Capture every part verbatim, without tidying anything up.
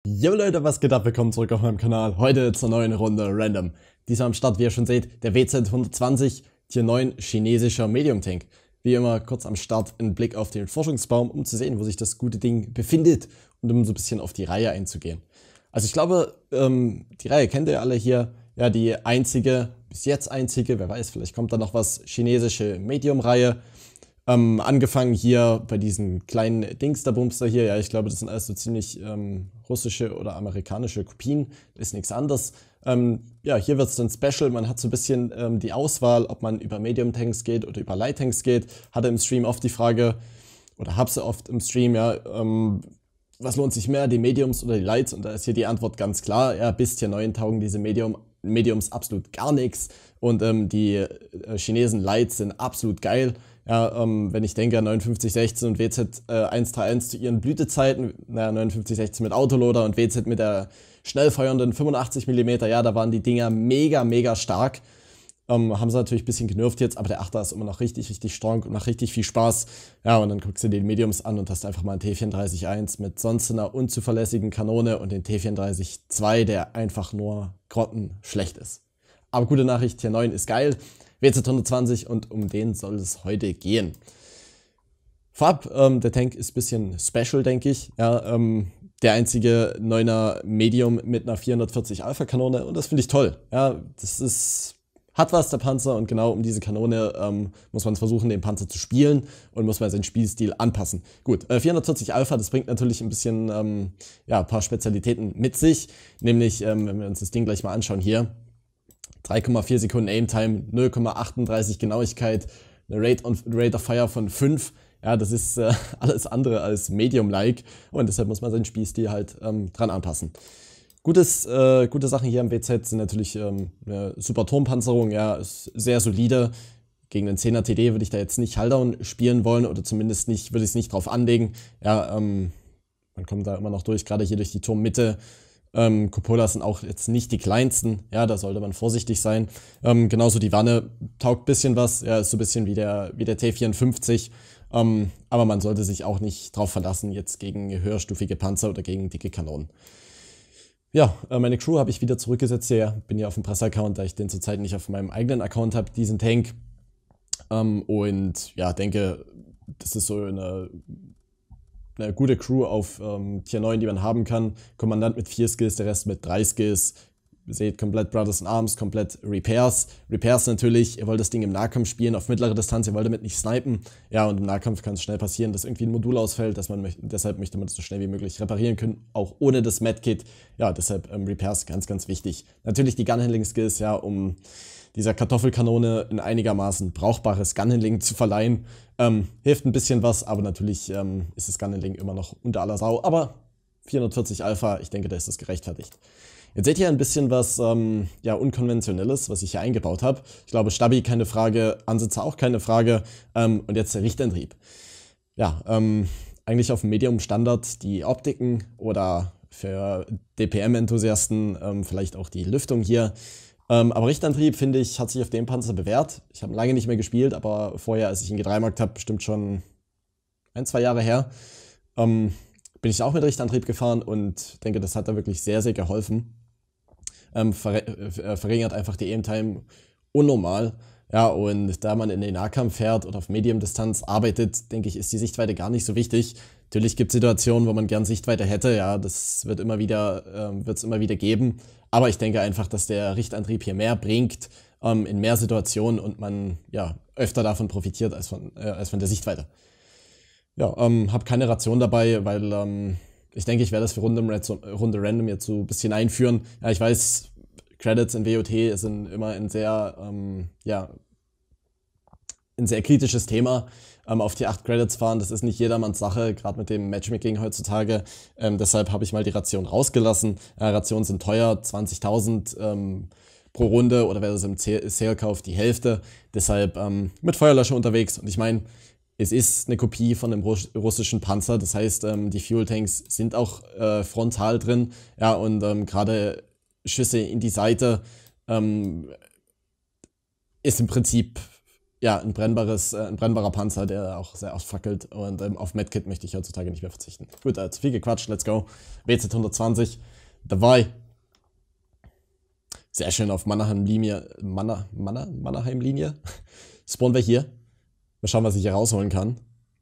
Yo Leute, was geht ab? Willkommen zurück auf meinem Kanal. Heute zur neuen Runde Random. Diesmal am Start, wie ihr schon seht, der W Z hundertzwanzig Tier neun chinesischer Medium Tank. Wie immer kurz am Start ein Blick auf den Forschungsbaum, um zu sehen, wo sich das gute Ding befindet und um so ein bisschen auf die Reihe einzugehen. Also ich glaube, ähm, die Reihe kennt ihr alle hier. Ja, die einzige, bis jetzt einzige, wer weiß, vielleicht kommt da noch was, chinesische Medium-Reihe. Ähm, angefangen hier bei diesen kleinen Dingsterbumster hier, ja, ich glaube, das sind alles so ziemlich ähm, russische oder amerikanische Kopien, ist nichts anderes. Ähm, ja, hier wird es dann special, man hat so ein bisschen ähm, die Auswahl, ob man über Medium-Tanks geht oder über Light-Tanks geht. Hatte im Stream oft die Frage, oder hab sie oft im Stream, ja, ähm, was lohnt sich mehr, die Mediums oder die Lights? Und da ist hier die Antwort ganz klar, ja, bis Tier neun taugen diese Medium, Mediums absolut gar nichts. Und ähm, die äh, Chinesen Lights sind absolut geil. Ja, ähm, wenn ich denke an neunundfünfzig sechzehn und W Z äh, hundertdreißig zu ihren Blütezeiten, naja, neunundfünfzig sechzehn mit Autoloader und W Z mit der schnell feuernden fünfundachtzig Millimeter, ja, da waren die Dinger mega, mega stark. Ähm, haben sie natürlich ein bisschen genervt jetzt, aber der Achter ist immer noch richtig, richtig strong und macht richtig viel Spaß. Ja, und dann guckst du dir die Mediums an und hast einfach mal einen T vierunddreißig eins mit sonst einer unzuverlässigen Kanone und den T vierunddreißig zwei, der einfach nur grottenschlecht ist. Aber gute Nachricht, Tier neun ist geil. W Z hundertzwanzig und um den soll es heute gehen. Vorab, ähm, der Tank ist ein bisschen special, denke ich. Ja, ähm, der einzige neuner Medium mit einer vierhundertvierzig Alpha Kanone und das finde ich toll. Ja, das ist, hat was, der Panzer, und genau um diese Kanone ähm, muss man versuchen, den Panzer zu spielen und muss man seinen Spielstil anpassen. Gut, äh, vierhundertvierzig Alpha, das bringt natürlich ein bisschen, ähm, ja, ein paar Spezialitäten mit sich. Nämlich, ähm, wenn wir uns das Ding gleich mal anschauen hier, drei Komma vier Sekunden Aim-Time, null Komma achtunddreißig Genauigkeit, eine Rate, on, Rate of Fire von fünf. Ja, das ist äh, alles andere als Medium-like und deshalb muss man seinen Spielstil halt ähm, dran anpassen. Gutes, äh, gute Sachen hier am W Z sind natürlich ähm, eine super Turmpanzerung, ja, ist sehr solide. Gegen den zehner T D würde ich da jetzt nicht Hulldown spielen wollen oder zumindest nicht, würde ich es nicht drauf anlegen. Ja, ähm, man kommt da immer noch durch, gerade hier durch die Turmmitte. Ähm, Cupolas sind auch jetzt nicht die kleinsten, ja, da sollte man vorsichtig sein. Ähm, genauso die Wanne taugt ein bisschen was, ja, ist so ein bisschen wie der, wie der T vierundfünfzig, ähm, aber man sollte sich auch nicht drauf verlassen, jetzt gegen höherstufige Panzer oder gegen dicke Kanonen. Ja, äh, meine Crew habe ich wieder zurückgesetzt hier, bin ja auf dem Presse-Account, da ich den zurzeit nicht auf meinem eigenen Account habe, diesen Tank. Ähm, und ja, denke, das ist so eine... eine gute Crew auf ähm, Tier neun, die man haben kann. Kommandant mit vier Skills, der Rest mit drei Skills. Ihr seht, komplett Brothers in Arms, komplett Repairs. Repairs natürlich, ihr wollt das Ding im Nahkampf spielen, auf mittlere Distanz, ihr wollt damit nicht snipen. Ja, und im Nahkampf kann es schnell passieren, dass irgendwie ein Modul ausfällt, dass man möcht deshalb möchte man das so schnell wie möglich reparieren können, auch ohne das Medkit. Ja, deshalb ähm, Repairs ganz, ganz wichtig. Natürlich die Gunhandling-Skills, ja, um dieser Kartoffelkanone ein einigermaßen brauchbares Gunhandling zu verleihen. Ähm, hilft ein bisschen was, aber natürlich ähm, ist das Gunhandling immer noch unter aller Sau. Aber vierhundertvierzig Alpha, ich denke, da ist das gerechtfertigt. Jetzt seht ihr ein bisschen was ähm, ja, Unkonventionelles, was ich hier eingebaut habe. Ich glaube, Stabi keine Frage, Ansitzer auch keine Frage. Ähm, und jetzt der Richtantrieb. Ja, ähm, eigentlich auf dem Medium-Standard die Optiken oder für D P M-Enthusiasten ähm, vielleicht auch die Lüftung hier. Ähm, aber Richtantrieb, finde ich, hat sich auf dem Panzer bewährt. Ich habe lange nicht mehr gespielt, aber vorher, als ich ihn gedreimarkt habe, bestimmt schon ein, zwei Jahre her, ähm, bin ich auch mit Richtantrieb gefahren und denke, das hat da wirklich sehr, sehr geholfen. Ähm, ver äh, verringert einfach die Aim-Time unnormal. Ja, und da man in den Nahkampf fährt oder auf Medium-Distanz arbeitet, denke ich, ist die Sichtweite gar nicht so wichtig. Natürlich gibt es Situationen, wo man gern Sichtweite hätte, ja, das wird immer wieder, ähm, wird es immer wieder geben. Aber ich denke einfach, dass der Richtantrieb hier mehr bringt, ähm, in mehr Situationen und man ja öfter davon profitiert als von, äh, als von der Sichtweite. Ja, ähm, habe keine Ration dabei, weil ähm, ich denke, ich werde das für Runde, Runde Random jetzt so ein bisschen einführen. Ja, ich weiß, Credits in W O T sind immer ein sehr, ähm, ja, ein sehr kritisches Thema. Ähm, auf die acht Credits fahren, das ist nicht jedermanns Sache, gerade mit dem Matchmaking heutzutage. Ähm, deshalb habe ich mal die Ration rausgelassen. Äh, Rationen sind teuer, zwanzigtausend ähm, pro Runde oder wer das im Sale kauft, die Hälfte. Deshalb ähm, mit Feuerlöscher unterwegs. Und ich meine, es ist eine Kopie von einem russischen Panzer, das heißt, ähm, die Fuel Tanks sind auch äh, frontal drin, ja, und ähm, gerade Schüsse in die Seite ähm, ist im Prinzip ja, ein brennbares, äh, ein brennbarer Panzer, der auch sehr oft fackelt. Und ähm, auf Medkit möchte ich heutzutage nicht mehr verzichten. Gut, äh, zu viel gequatscht, let's go. W Z hundertzwanzig, dabei. Sehr schön auf Mannerheim-Linie. Manner, Manner, Mannerheim-Linie. Spawnen wir hier. Mal schauen, was ich hier rausholen kann.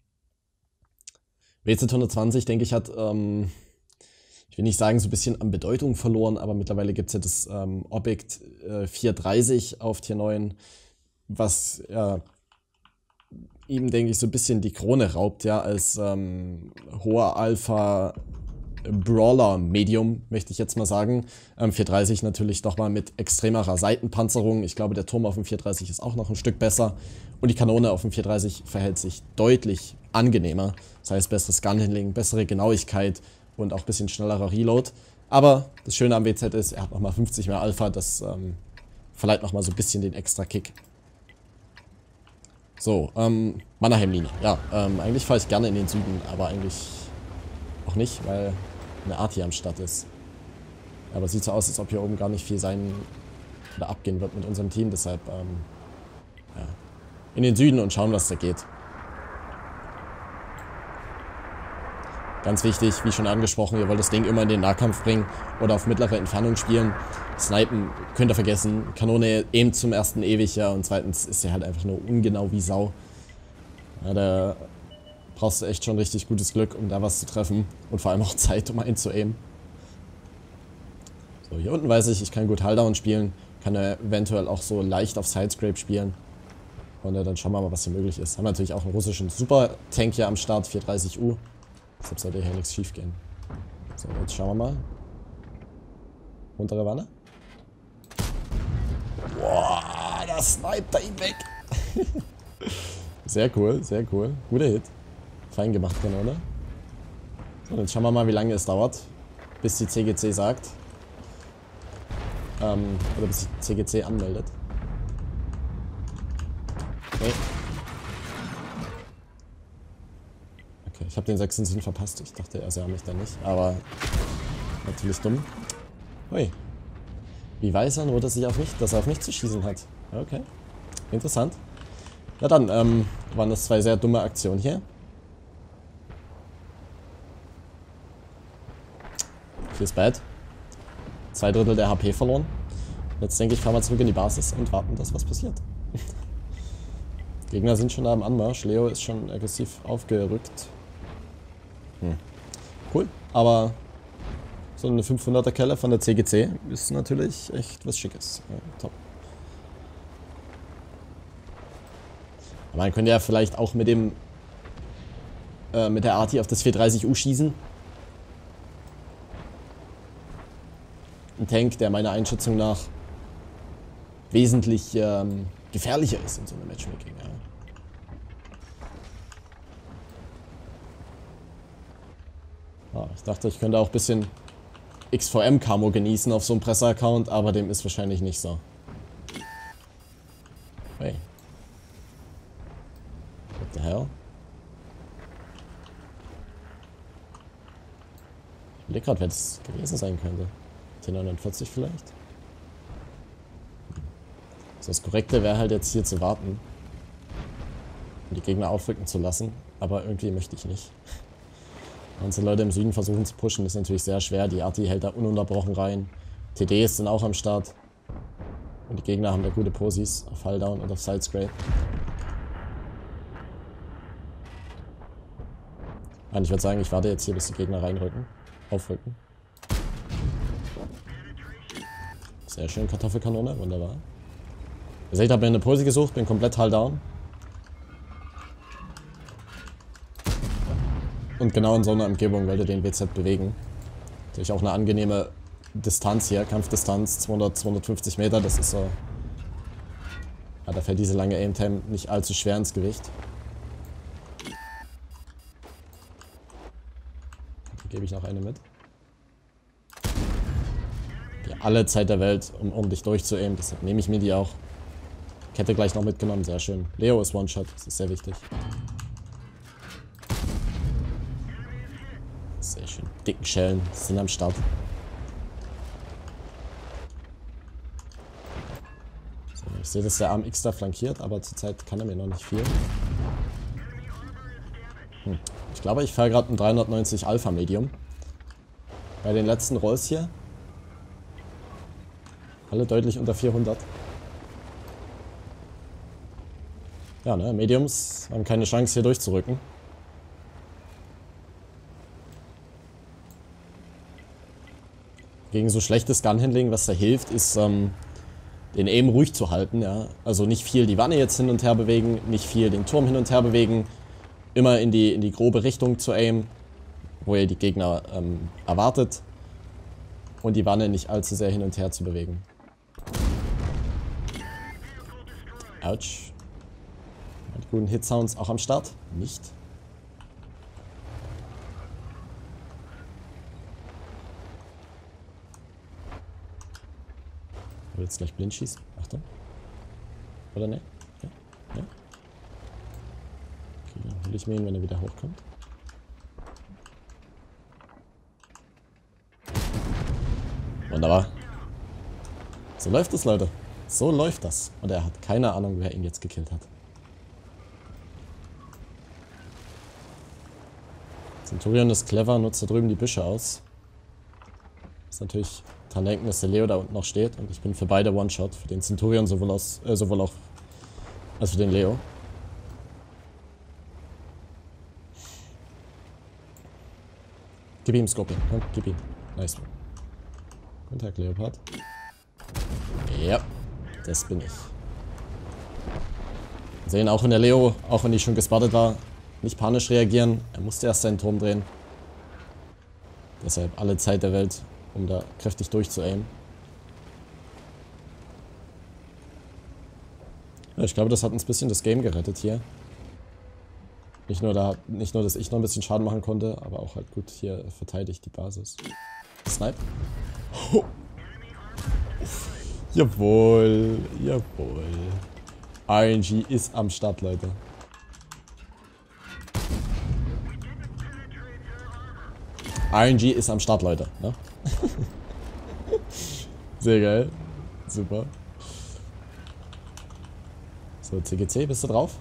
W Z hundertzwanzig, denke ich, hat, ähm, ich will nicht sagen, so ein bisschen an Bedeutung verloren, aber mittlerweile gibt es ja das ähm, Objekt äh, vierhundertdreißig auf Tier neun, was ja, ihm, denke ich, so ein bisschen die Krone raubt, ja, als ähm, hoher Alpha Brawler Medium, möchte ich jetzt mal sagen. Ähm, vierhundertdreißig natürlich nochmal mit extremerer Seitenpanzerung. Ich glaube, der Turm auf dem vierhundertdreißig ist auch noch ein Stück besser. Und die Kanone auf dem vierhundertdreißig verhält sich deutlich angenehmer. Das heißt, besseres Gunhandling, bessere Genauigkeit und auch ein bisschen schnellerer Reload. Aber das Schöne am W Z ist, er hat nochmal fünfzig mehr Alpha. Das ähm, verleiht nochmal so ein bisschen den extra Kick. So, ähm, Mannerheim-Linie. Ja, ähm, eigentlich fahre ich gerne in den Süden, aber eigentlich auch nicht, weil eine Arti am Start ist. Aber sieht so aus, als ob hier oben gar nicht viel sein oder abgehen wird mit unserem Team. Deshalb, ähm, ja, in den Süden und schauen, was da geht. Ganz wichtig, wie schon angesprochen, ihr wollt das Ding immer in den Nahkampf bringen oder auf mittlere Entfernung spielen. Snipen könnt ihr vergessen. Kanone aimt zum ersten ewig, ja, und zweitens ist er halt einfach nur ungenau wie Sau. Ja, da brauchst du echt schon richtig gutes Glück, um da was zu treffen. Und vor allem auch Zeit, um einzuaimen. So, hier unten weiß ich, ich kann gut Hulldown spielen. Kann er eventuell auch so leicht auf Sidescrape spielen. Und äh, dann schauen wir mal, was hier möglich ist. Haben natürlich auch einen russischen Super-Tank hier am Start, vierhundertdreißig U. Deshalb sollte hier nichts schief gehen. So, jetzt schauen wir mal. Untere Wanne. Boah, da sniped er ihn weg. Sehr cool, sehr cool. Guter Hit. Fein gemacht, Kanone. So, jetzt schauen wir mal, wie lange es dauert, bis die C G C sagt. Ähm, oder bis die C G C anmeldet. Okay. Okay, ich habe den sechsten Sinn verpasst. Ich dachte, er sah mich da nicht. Aber natürlich dumm. Hui. Wie weiß er nur, dass, ich auf mich, dass er auf mich zu schießen hat? Okay. Interessant. Ja dann, ähm, waren das zwei sehr dumme Aktionen hier. Hier ist bad. Zwei Drittel der H P verloren. Jetzt denke ich, fahren wir zurück in die Basis und warten, dass was passiert. Gegner sind schon da am Anmarsch. Leo ist schon aggressiv aufgerückt. Hm. Cool, aber so eine fünfhunderter Kelle von der C G C ist natürlich echt was Schickes. Ja, top. Aber man könnte ja vielleicht auch mit dem äh, mit der Arti auf das vierhundertdreißig U schießen. Ein Tank, der meiner Einschätzung nach wesentlich ähm, gefährlicher ist in so einem Matchmaking. Ja. Ah, ich dachte, ich könnte auch ein bisschen X V M-Camo genießen auf so einem Presser-Account, aber dem ist wahrscheinlich nicht so. Hey. What the hell? Ich überlege gerade, wer das gewesen sein könnte. T neunundvierzig vielleicht? So, das Korrekte wäre halt jetzt hier zu warten. Und die Gegner aufrücken zu lassen. Aber irgendwie möchte ich nicht. Unsere Leute im Süden versuchen zu pushen, ist natürlich sehr schwer. Die Arti hält da ununterbrochen rein. T Ds sind auch am Start. Und die Gegner haben da gute Posis auf Hulldown und auf Sidescrape. Und ich würde sagen, ich warte jetzt hier, bis die Gegner reinrücken. Aufrücken. Sehr schön, Kartoffelkanone, wunderbar. Ihr seht, ich habe mir eine Pose gesucht, bin komplett Hulldown. Und genau in so einer Umgebung wollte den W Z bewegen. Natürlich auch eine angenehme Distanz hier, Kampfdistanz, zweihundert, zweihundertfünfzig Meter, das ist so... Ja, da fällt diese lange Aim-Time nicht allzu schwer ins Gewicht. Hier gebe ich noch eine mit. Ja, alle Zeit der Welt, um ordentlich durchzuaimen, deshalb nehme ich mir die auch. Kette gleich noch mitgenommen, sehr schön. Leo ist One-Shot, das ist sehr wichtig. Sehr schön. Dicken Schellen sind am Start. So, Ich sehe, dass der Arm X da flankiert, aber zurzeit kann er mir noch nicht viel. Hm. Ich glaube, ich fahre gerade ein dreihundertneunzig Alpha Medium. Bei den letzten Rolls hier. Alle deutlich unter vierhundert. Ja, ne, Mediums haben keine Chance hier durchzurücken. Gegen so schlechtes Gunhandling, was da hilft, ist ähm, den Aim ruhig zu halten. Ja? Also nicht viel die Wanne jetzt hin und her bewegen, nicht viel den Turm hin und her bewegen. Immer in die, in die grobe Richtung zu aimen, wo ihr die Gegner ähm, erwartet. Und die Wanne nicht allzu sehr hin und her zu bewegen. Autsch. Die guten Hit-Sounds auch am Start? Nicht. Ich will jetzt gleich blind schießen. Achtung. Oder ne? Ja. Ja. Okay, dann hole ich mir ihn, wenn er wieder hochkommt. Wunderbar. So läuft es, Leute. So läuft das. Und er hat keine Ahnung, wer ihn jetzt gekillt hat. Centurion ist clever, nutzt da drüben die Büsche aus. Ist natürlich dran denken, dass der Leo da unten noch steht. Und ich bin für beide One-Shot. Für den Centurion sowohl, aus, äh, sowohl auch als für den Leo. Gib ihm Scorpion. Komm, gib ihm. Nice. Guten Tag, Leopard. Ja, das bin ich. Wir sehen auch, wenn der Leo, auch wenn ich schon gespottet war, nicht panisch reagieren. Er musste erst seinen Turm drehen. Deshalb alle Zeit der Welt, um da kräftig durchzuaimen. Ja, ich glaube, das hat uns ein bisschen das Game gerettet hier. Nicht nur, da, nicht nur, dass ich noch ein bisschen Schaden machen konnte, aber auch halt gut hier verteidigt die Basis. Snipe. Oh. Jawohl, jawohl. R N G ist am Start, Leute. R N G ist am Start, Leute. Ne? Sehr geil. Super. So, C G C, bist du drauf?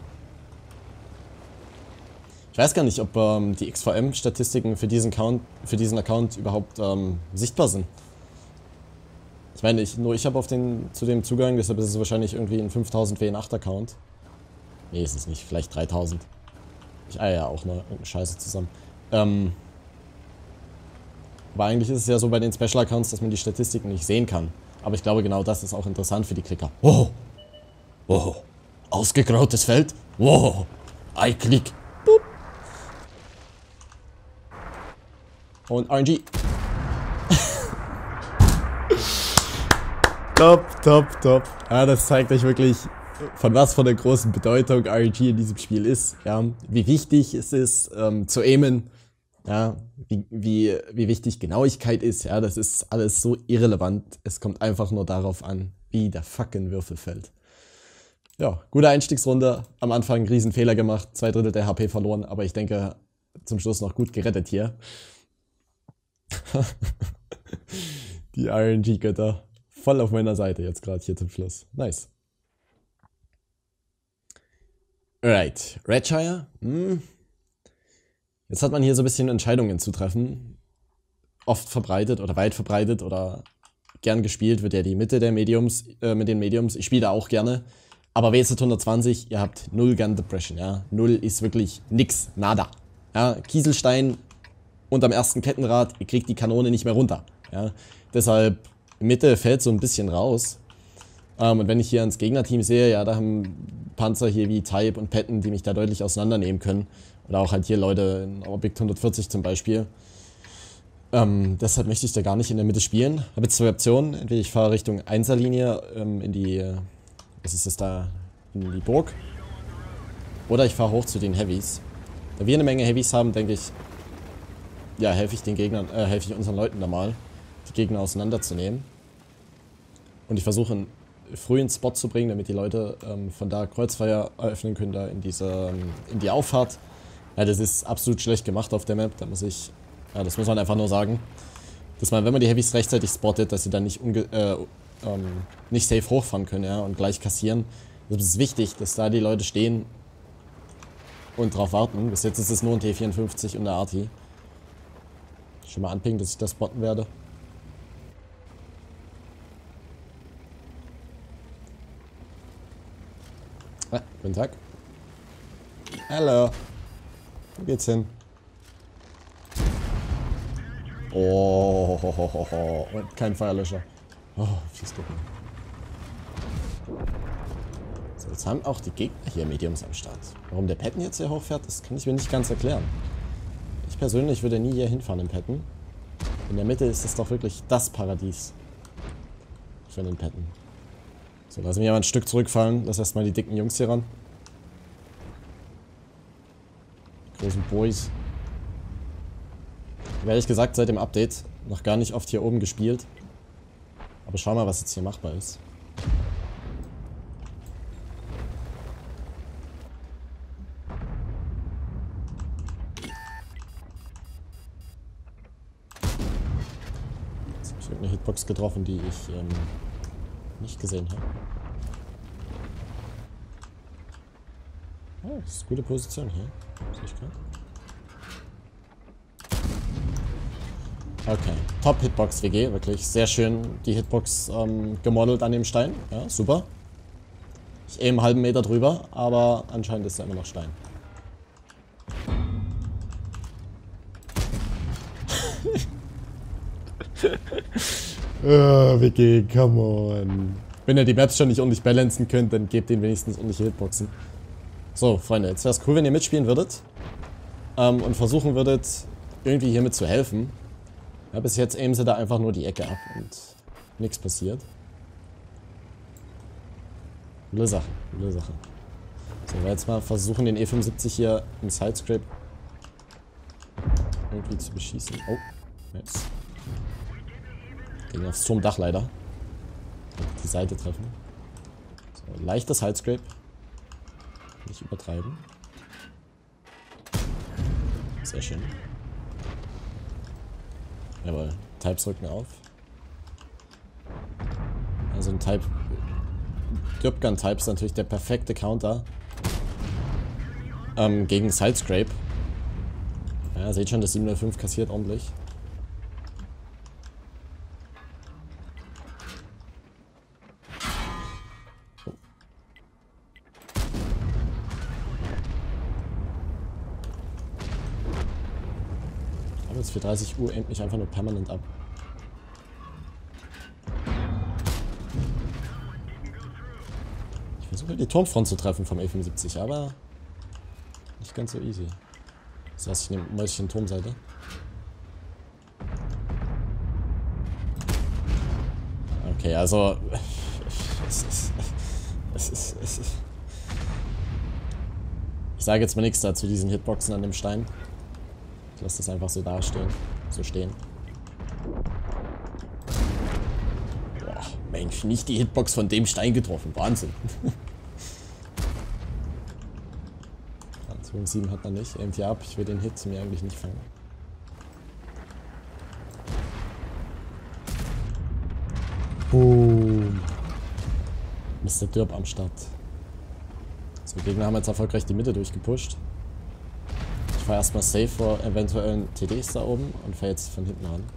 Ich weiß gar nicht, ob ähm, die X V M-Statistiken für diesen Account, für diesen Account überhaupt ähm, sichtbar sind. Ich meine, ich, nur ich habe auf den zu dem Zugang, deshalb ist es wahrscheinlich irgendwie ein fünftausend W N acht Account. Nee, ist es nicht, vielleicht dreitausend. Ich eier ja auch eine, eine Scheiße zusammen. Ähm, aber eigentlich ist es ja so bei den Special Accounts, dass man die Statistiken nicht sehen kann. Aber ich glaube, genau das ist auch interessant für die Klicker. Wow! Wow! Ausgegrautes Feld? Wow! I-Click! Boop. Und R N G. Top, top, top. Ja, das zeigt euch wirklich, von was von der großen Bedeutung R N G in diesem Spiel ist. Ja, wie wichtig es ist, ähm, zu aimen. Ja, wie, wie, wie wichtig Genauigkeit ist. Ja, das ist alles so irrelevant. Es kommt einfach nur darauf an, wie der fucking Würfel fällt. Ja, gute Einstiegsrunde. Am Anfang einen riesen Fehler gemacht. Zwei Drittel der H P verloren. Aber ich denke, zum Schluss noch gut gerettet hier. Die R N G-Götter. Voll auf meiner Seite jetzt gerade hier zum Schluss. Nice. Alright. Redshire. Hm. Jetzt hat man hier so ein bisschen Entscheidungen zu treffen. Oft verbreitet oder weit verbreitet oder gern gespielt wird ja die Mitte der Mediums, äh, mit den Mediums. Ich spiele da auch gerne. Aber W Z hundertzwanzig, ihr habt null Gun Depression, ja. Null ist wirklich nix, nada. Ja, Kieselstein unterm ersten Kettenrad, ihr kriegt die Kanone nicht mehr runter. Ja. Deshalb Mitte fällt so ein bisschen raus. Ähm, und wenn ich hier ans Gegnerteam sehe, ja, da haben Panzer hier wie Type und Patton, die mich da deutlich auseinandernehmen können. Oder auch halt hier Leute in Orbit hundertvierzig zum Beispiel. Ähm, deshalb möchte ich da gar nicht in der Mitte spielen. Habe jetzt zwei Optionen. Entweder ich fahre Richtung Einserlinie ähm, in die, was ist das da, in die Burg. Oder ich fahre hoch zu den Heavys. Da wir eine Menge Heavys haben, denke ich, ja, helfe ich den Gegnern, äh, helfe ich unseren Leuten da mal, die Gegner auseinanderzunehmen. Und ich versuche einen frühen Spot zu bringen, damit die Leute ähm, von da Kreuzfeuer eröffnen können, da in diese, ähm, in die Auffahrt. Ja, das ist absolut schlecht gemacht auf der Map, da muss ich, ja, das muss man einfach nur sagen. Dass man, wenn man die Heavys rechtzeitig spottet, dass sie dann nicht unge äh, ähm, nicht safe hochfahren können, ja, und gleich kassieren. Das ist wichtig, dass da die Leute stehen und drauf warten. Bis jetzt ist es nur ein T vierundfünfzig und eine Arti. Schon mal anpingen, dass ich das spotten werde. Ah, guten Tag. Hallo. Wo geht's hin? Oh, ho, ho, ho, ho. Und kein Feuerlöscher. Oh, fies ducken. So, jetzt haben auch die Gegner hier Mediums am Start. Warum der Patten jetzt hier hochfährt, das kann ich mir nicht ganz erklären. Ich persönlich würde nie hier hinfahren im Patten. In der Mitte ist das doch wirklich das Paradies für den Patten. So, lassen wir mal ein Stück zurückfallen. Lass erstmal die dicken Jungs hier ran. Die großen Boys. Ich habe ehrlich gesagt seit dem Update noch gar nicht oft hier oben gespielt. Aber schau mal, was jetzt hier machbar ist. Jetzt habe ich irgendeine Hitbox getroffen, die ich ähm, nicht gesehen habe. Oh, das ist eine gute Position hier. Sehe ich gerade. Okay, Top Hitbox W G, wirklich sehr schön die Hitbox ähm, gemodelt an dem Stein. Ja, super. Ich eben einen halben Meter drüber, aber anscheinend ist er immer noch Stein. uh, W G, come on. Wenn ihr die Maps schon nicht ordentlich balancen könnt, dann gebt ihnen wenigstens ordentliche Hitboxen. So, Freunde, jetzt wäre es cool, wenn ihr mitspielen würdet. Ähm, und versuchen würdet, irgendwie hiermit zu helfen. Ja, bis jetzt aimen sie da einfach nur die Ecke ab und nichts passiert. Coole Sache, coole Sache. So, wir jetzt mal versuchen, den E fünfundsiebzig hier im Sidescrape irgendwie zu beschießen. Oh, jetzt. Gegen aufs Turmdach leider. Die Seite treffen. So, leichtes Sidescrape. Nicht übertreiben. Sehr schön. Jawohl, Types rücken auf. Also ein Type. Dropgun Type ist natürlich der perfekte Counter ähm, gegen Sidescrape. Ja, seht schon, das sieben null fünf kassiert ordentlich. Oh. Aber jetzt für dreißig Uhr aimt mich einfach nur permanent ab. Ich versuche die Turmfront zu treffen vom E fünfundsiebzig, aber nicht ganz so easy. Das heißt, ich nehme Mäuschen Turmseite. Okay, also es ist, es ist, es ist. Ich sage jetzt mal nichts dazu diesen Hitboxen an dem Stein. Ich lasse das einfach so dastehen, so stehen. Boah, Mensch, nicht die Hitbox von dem Stein getroffen, Wahnsinn. sieben hat er nicht. Aimt hier ab. Ich will den Hit mir eigentlich nicht fangen. Boom. Mister Dirb am Start. So, Gegner haben jetzt erfolgreich die Mitte durchgepusht. Ich fahre erstmal safe vor eventuellen T Ds da oben und fahre jetzt von hinten ran.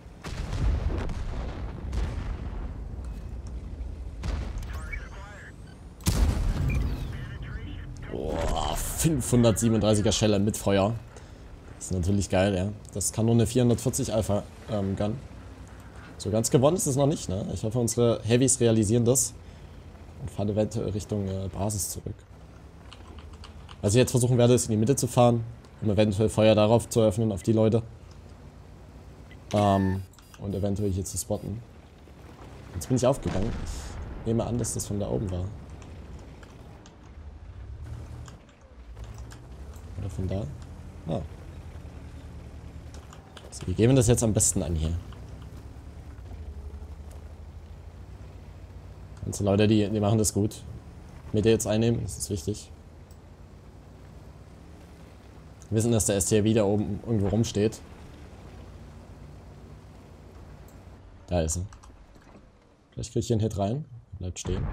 fünfhundertsiebenunddreißiger Scheller mit Feuer. Das ist natürlich geil, ja. Das kann nur eine vierhundertvierzig Alpha ähm, Gun. So ganz gewonnen ist es noch nicht, ne? Ich hoffe, unsere Heavys realisieren das und fahren eventuell Richtung äh, Basis zurück. Was ich jetzt versuchen werde, ist in die Mitte zu fahren, um eventuell Feuer darauf zu eröffnen, auf die Leute. Ähm, und eventuell hier zu spotten. Jetzt bin ich aufgegangen. Ich nehme an, dass das von da oben war. Oder von da? Ah. So, wie gehen wir das jetzt am besten an hier? Ganze Leute, die, die machen das gut. Mitte jetzt einnehmen, das ist wichtig. Wir wissen, dass der S T R wieder oben irgendwo rumsteht. Da ist er. Vielleicht kriege ich hier einen Hit rein. Bleibt stehen.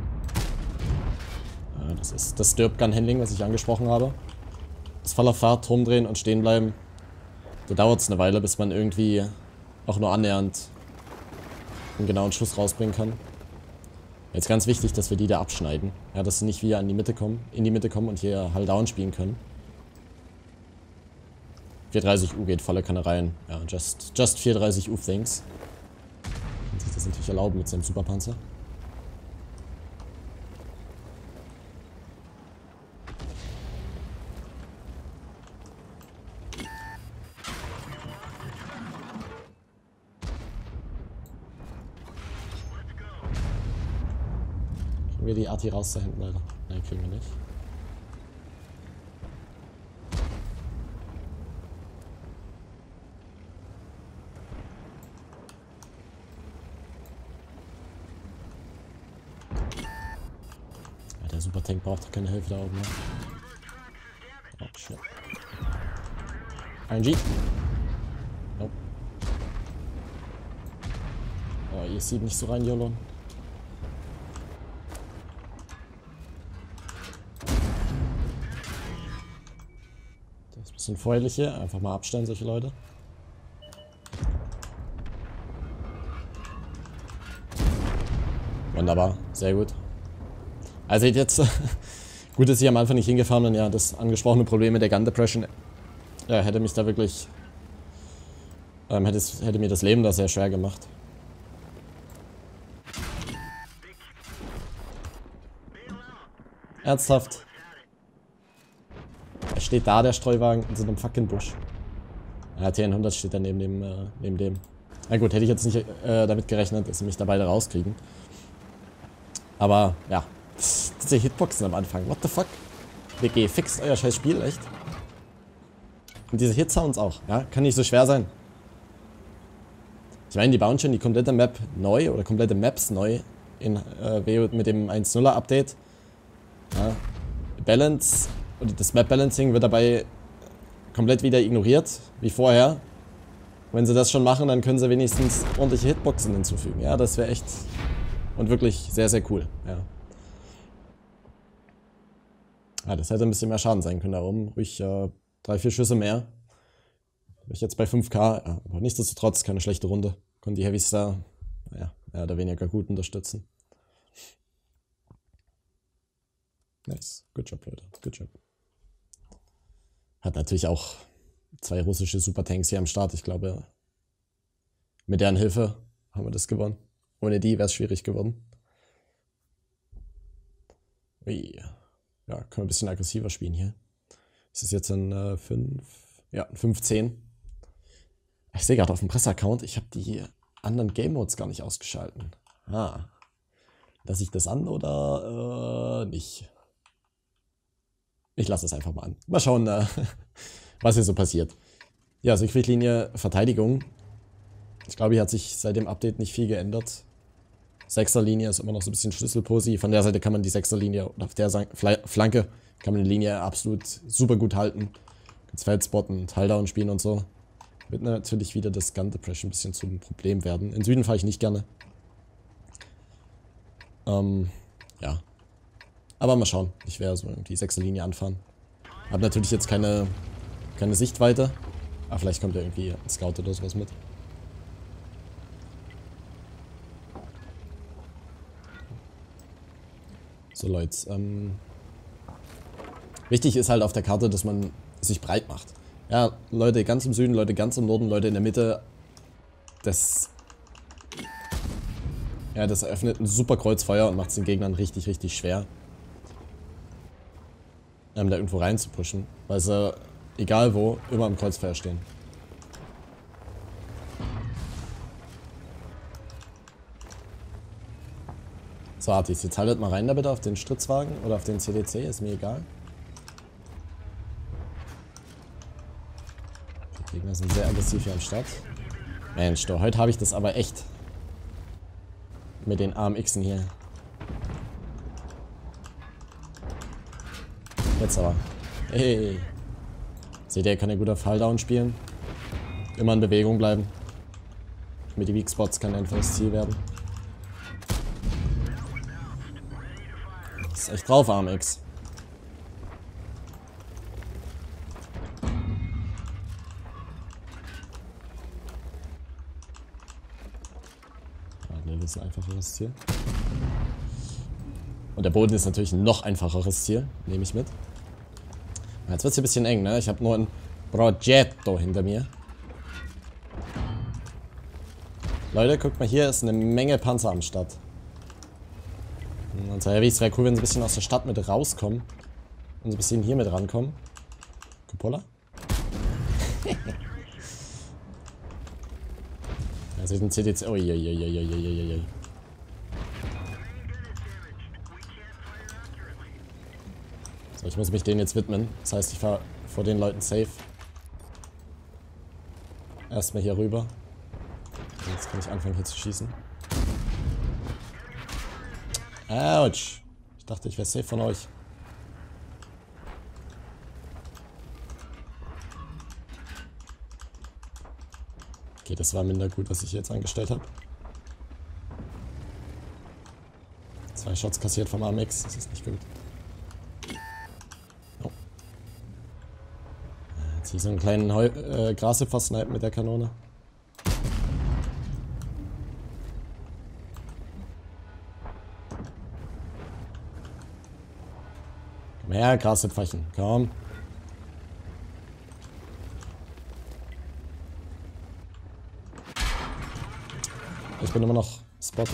Ja, das ist das Derp-Gun-Handling, was ich angesprochen habe. Das voller Fahrt, Turm drehen und stehen bleiben. Da dauert es eine Weile, bis man irgendwie auch nur annähernd einen genauen Schuss rausbringen kann. Jetzt ganz wichtig, dass wir die da abschneiden. Ja, dass sie nicht wieder in die Mitte kommen, in die Mitte kommen und hier Hull Down spielen können. vierhundertdreißig U geht volle Kanne rein. Ja, just, just vierhundertdreißig U things. Kann sich das natürlich erlauben mit seinem Superpanzer. Kriegen wir die Arti raus da hinten, leider? Nein, kriegen wir nicht. Der Supertank braucht doch keine Hilfe da oben. Ne? Oh, shit. R N G. Nope. Oh, ihr sieht nicht so rein, Jolon. Das ist ein bisschen feuerlich hier. Einfach mal abstellen, solche Leute. Wunderbar. Sehr gut. Also jetzt, gut, dass ich am Anfang nicht hingefahren bin, ja, das angesprochene Problem mit der Gun Depression, ja, hätte mich da wirklich, ähm, hätte, es, hätte mir das Leben da sehr schwer gemacht. Ernsthaft? Er steht da, der Streuwagen, in so einem fucking Busch. Ja, T hundert steht da neben dem, äh, neben dem. Na gut, hätte ich jetzt nicht äh, damit gerechnet, dass sie mich da beide rauskriegen. Aber, ja. Diese Hitboxen am Anfang, what the fuck? W G, fixt euer scheiß Spiel, echt? Und diese Hit-Sounds auch, ja? Kann nicht so schwer sein. Ich meine, die bauen schon die komplette Map neu oder komplette Maps neu in äh, W O mit dem eins Punkt nuller Update. Ja. Balance oder das Map Balancing wird dabei komplett wieder ignoriert, wie vorher. Wenn sie das schon machen, dann können sie wenigstens ordentliche Hitboxen hinzufügen. Ja, das wäre echt und wirklich sehr, sehr cool, ja. Ja, das hätte ein bisschen mehr Schaden sein können, darum ruhig äh, drei, vier Schüsse mehr. Bin ich jetzt bei fünf K, ja, aber nichtsdestotrotz keine schlechte Runde. Konnten die Heavys da, naja, mehr oder weniger gut unterstützen. Nice, good job, Leute, good job. Hat natürlich auch zwei russische Supertanks hier am Start, ich glaube, mit deren Hilfe haben wir das gewonnen. Ohne die wäre es schwierig geworden. Ui. Ja, können wir ein bisschen aggressiver spielen hier. Ist das jetzt ein äh, fünf? Ja, ein fünf zehn. Ich sehe gerade auf dem Presse-Account, ich habe die anderen Game Modes gar nicht ausgeschalten. Ah. Lasse ich das an oder äh, nicht? Ich lasse es einfach mal an. Mal schauen, äh, was hier so passiert. Ja, Siegfriedlinie Verteidigung. Ich glaube, hier hat sich seit dem Update nicht viel geändert. Sechserlinie ist immer noch so ein bisschen Schlüsselposi. Von der Seite kann man die Sechserlinie und auf der Flanke kann man die Linie absolut super gut halten. Kannst Feldspotten und Hull-Down spielen und so. Wird natürlich wieder das Gun Depression ein bisschen zum Problem werden. In Süden fahre ich nicht gerne. Ähm, ja. Aber mal schauen. Ich werde so die Sechserlinie anfahren. Hab natürlich jetzt keine, keine Sichtweite. Aber vielleicht kommt ja irgendwie ein Scout oder sowas mit. So Leute, ähm, wichtig ist halt auf der Karte, dass man sich breit macht. Ja, Leute ganz im Süden, Leute ganz im Norden, Leute in der Mitte. Das, ja, das eröffnet ein super Kreuzfeuer und macht es den Gegnern richtig, richtig schwer, ähm, da irgendwo rein zu pushen, weil sie, egal wo, immer am Kreuzfeuer stehen. So, Artis, jetzt haltet mal rein da bitte auf den Stritzwagen oder auf den C D C, ist mir egal. Die Gegner sind sehr aggressiv hier am Start. Mensch, doch, heute habe ich das aber echt mit den A M Xen hier. Jetzt aber. Hey. Seht ihr, kann ja gut auf Hull-Down spielen. Immer in Bewegung bleiben. Mit die Weak Spots kann einfach das Ziel werden. Ist echt drauf, Armix. Ah, ne, das ist ein einfacheres Ziel. Und der Boden ist natürlich ein noch einfacheres Ziel. Nehme ich mit. Jetzt wird es hier ein bisschen eng, ne? Ich habe nur ein Progetto hinter mir. Leute, guckt mal, hier ist eine Menge Panzer am Start. Und so Heavys wäre cool, wenn sie ein bisschen aus der Stadt mit rauskommen. Und so ein bisschen hier mit rankommen. Cupola? Also ein C D C. Uiuiuiuiuiui. So, ich muss mich denen jetzt widmen. Das heißt, ich fahre vor den Leuten safe. Erstmal hier rüber. Jetzt kann ich anfangen hier zu schießen. Autsch. Ich dachte, ich wäre safe von euch. Okay, das war minder gut, was ich jetzt angestellt habe. Zwei Shots kassiert vom Armix. Das ist nicht gut. Oh. Jetzt hier so einen kleinen Heu äh, Grashüpfer snipen mit der Kanone. Komm her, Grashüpferchen. Komm. Ich bin immer noch spotted.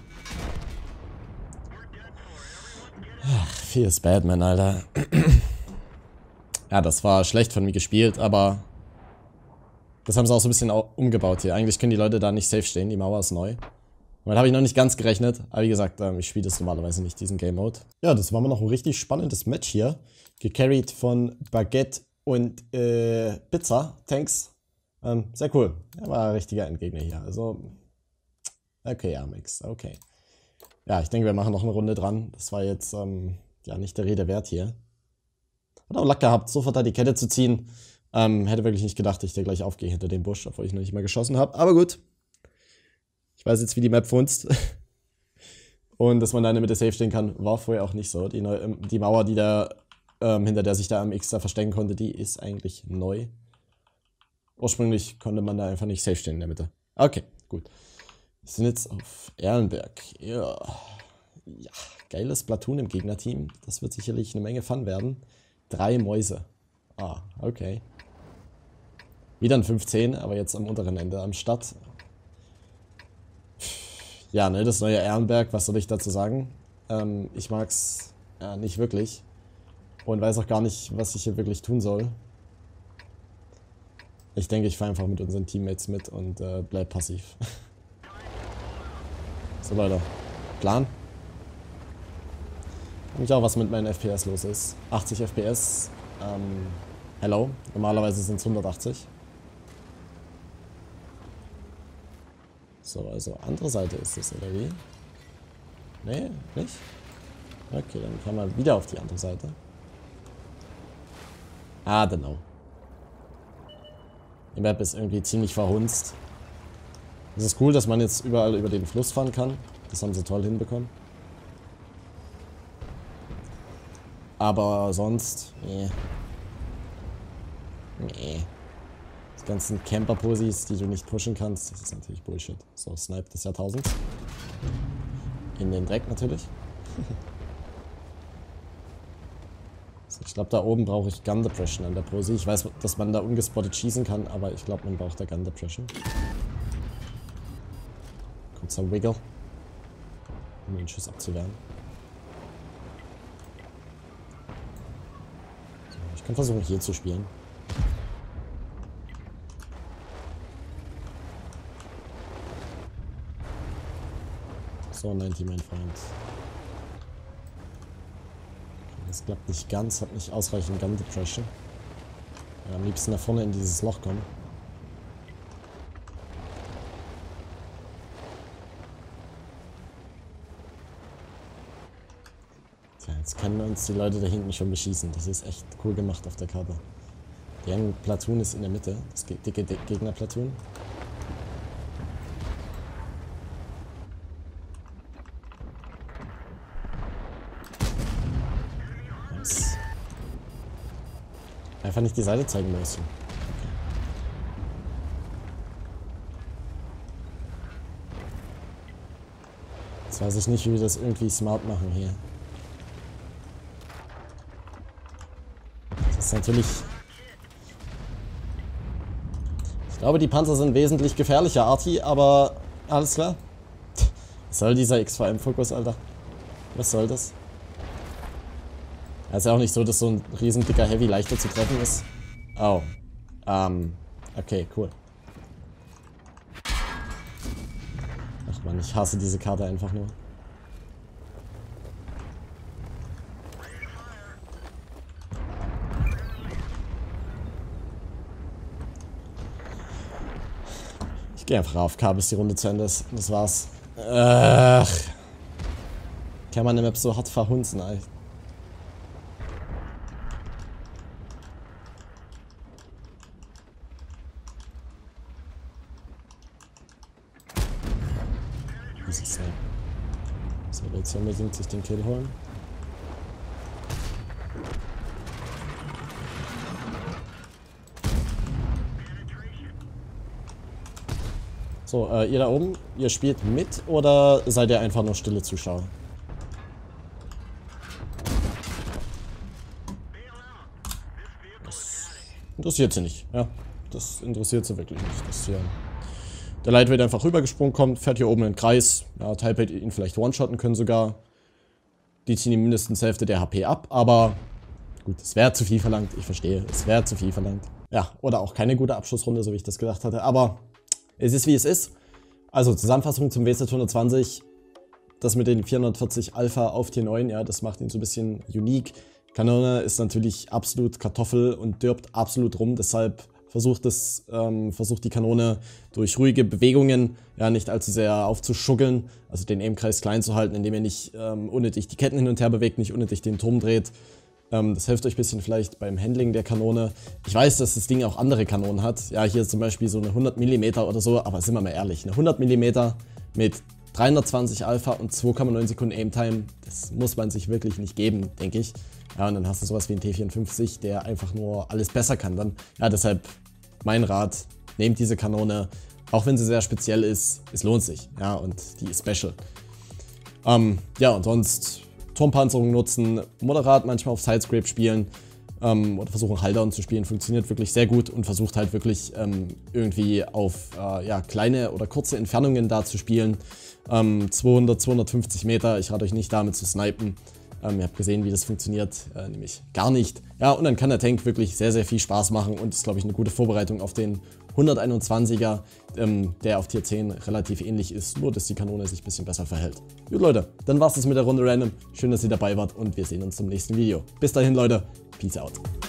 Ach, fierce Batman, Alter. Ja, das war schlecht von mir gespielt, aber das haben sie auch so ein bisschen umgebaut hier. Eigentlich können die Leute da nicht safe stehen, die Mauer ist neu. Damit habe ich noch nicht ganz gerechnet, aber wie gesagt, ich spiele das normalerweise nicht, diesen Game Mode. Ja, das war mal noch ein richtig spannendes Match hier. Gecarried von Baguette und äh, Pizza, Tanks. Ähm, sehr cool. Er war ein richtiger Endgegner hier, also... Okay, Armix, okay. Ja, ich denke, wir machen noch eine Runde dran. Das war jetzt ähm, ja nicht der Rede wert hier. Hat auch Lack gehabt, sofort da die Kette zu ziehen. Ähm, hätte wirklich nicht gedacht, dass ich da gleich aufgehe hinter dem Busch, obwohl ich noch nicht mal geschossen habe. Aber gut. Ich weiß jetzt, wie die Map funzt. Und dass man da in der Mitte safe stehen kann, war vorher auch nicht so. Die, neu, die Mauer, die da, ähm, hinter der sich der A M X da verstecken konnte, die ist eigentlich neu. Ursprünglich konnte man da einfach nicht safe stehen in der Mitte. Okay, gut. Wir sind jetzt auf Erlenberg. Ja. Ja, geiles Platoon im Gegnerteam. Das wird sicherlich eine Menge Fun werden. Drei Mäuse. Ah, okay. Wieder ein fünfzehn, aber jetzt am unteren Ende am Start. Ja, ne, das neue Erlenberg, was soll ich dazu sagen? Ähm, ich mag's ja, nicht wirklich. Und weiß auch gar nicht, was ich hier wirklich tun soll. Ich denke, ich fahre einfach mit unseren Teammates mit und äh, bleib passiv. So, Leute. Plan. Ich mich auch, was mit meinen F P S los ist. achtzig F P S. Ähm, hello. Normalerweise sind es hundertachtzig. So, also andere Seite ist es, oder wie? Nee, nicht? Okay, dann fahren wir wieder auf die andere Seite. Ah, genau. Die Map ist irgendwie ziemlich verhunzt. Es ist cool, dass man jetzt überall über den Fluss fahren kann. Das haben sie toll hinbekommen. Aber sonst, nee. Nee. Die ganzen Camper-Posis, die du nicht pushen kannst, das ist natürlich Bullshit. So, Snipe des Jahrtausends. In den Dreck natürlich. So, ich glaube, da oben brauche ich Gun Depression an der Posi. Ich weiß, dass man da ungespottet schießen kann, aber ich glaube, man braucht da Gun Depression. Kurzer Wiggle, um den Schuss abzuwehren. So, ich kann versuchen, hier zu spielen. So, neunzig, mein Freund. Das klappt nicht ganz, hat nicht ausreichend Gun Depression. Ja, am liebsten nach vorne in dieses Loch kommen. Tja, jetzt können uns die Leute da hinten schon beschießen. Das ist echt cool gemacht auf der Karte. Deren Platoon ist in der Mitte, das dicke Gegner-Platoon. Einfach nicht die Seite zeigen müssen. Jetzt weiß ich nicht, wie wir das irgendwie smart machen hier. Das ist natürlich... Ich glaube, die Panzer sind wesentlich gefährlicher, Arti, aber alles klar. Was soll dieser X V M-Fokus, Alter? Was soll das? Es ist ja auch nicht so, dass so ein riesen dicker Heavy leichter zu treffen ist. Oh. Ähm. Okay, cool. Ach man, ich hasse diese Karte einfach nur. Ich gehe einfach auf K, bis die Runde zu Ende ist. Das war's. Ach. Kann man eine Map so hart verhunzen, ey. Easy Snipe. So, jetzt unbedingt sich den Kill holen. So, äh, ihr da oben, ihr spielt mit oder seid ihr einfach nur stille Zuschauer? Das interessiert sie nicht, ja. Das interessiert sie wirklich nicht. Dass hier der Lightweight einfach rübergesprungen kommt, fährt hier oben in den Kreis. Ja, Type ihn vielleicht one-shotten können sogar. Die ziehen ihm mindestens Hälfte der H P ab, aber gut, es wäre zu viel verlangt. Ich verstehe, es wäre zu viel verlangt. Ja, oder auch keine gute Abschlussrunde, so wie ich das gedacht hatte, aber es ist wie es ist. Also Zusammenfassung zum W Z hundertzwanzig. Das mit den vierhundertvierzig Alpha auf Tier neun, ja, das macht ihn so ein bisschen unique. Kanone ist natürlich absolut Kartoffel und dirbt absolut rum, deshalb versucht, es, ähm, versucht die Kanone durch ruhige Bewegungen, ja, nicht allzu sehr aufzuschuggeln, also den Aimkreis klein zu halten, indem ihr nicht ähm, unnötig die Ketten hin und her bewegt, nicht unnötig den Turm dreht. Ähm, das hilft euch ein bisschen vielleicht beim Handling der Kanone. Ich weiß, dass das Ding auch andere Kanonen hat. Ja, hier zum Beispiel so eine hundert Millimeter oder so, aber sind wir mal ehrlich, eine hundert Millimeter mit dreihundertzwanzig Alpha und zwei Komma neun Sekunden Aimtime, das muss man sich wirklich nicht geben, denke ich. Ja, und dann hast du sowas wie ein T vierundfünfzig, der einfach nur alles besser kann dann. Ja, deshalb mein Rat, nehmt diese Kanone, auch wenn sie sehr speziell ist, es lohnt sich. Ja, und die ist special. Ähm, ja, und sonst Turmpanzerung nutzen, moderat manchmal auf Sidescrape spielen ähm, oder versuchen Hulldown zu spielen, funktioniert wirklich sehr gut und versucht halt wirklich ähm, irgendwie auf äh, ja, kleine oder kurze Entfernungen da zu spielen. Ähm, zweihundert, zweihundertfünfzig Meter, ich rate euch nicht damit zu snipen. Ähm, ihr habt gesehen, wie das funktioniert, äh, nämlich gar nicht. Ja, und dann kann der Tank wirklich sehr, sehr viel Spaß machen und ist, glaube ich, eine gute Vorbereitung auf den hunderteinundzwanziger, ähm, der auf Tier zehn relativ ähnlich ist, nur dass die Kanone sich ein bisschen besser verhält. Gut, Leute, dann war's das mit der Runde Random. Schön, dass ihr dabei wart und wir sehen uns zum nächsten Video. Bis dahin, Leute. Peace out.